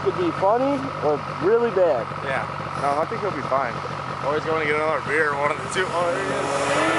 could be funny or really bad. Yeah. No, I think he'll be fine. Or he's going to get another beer, one of the two. Oh, there he is.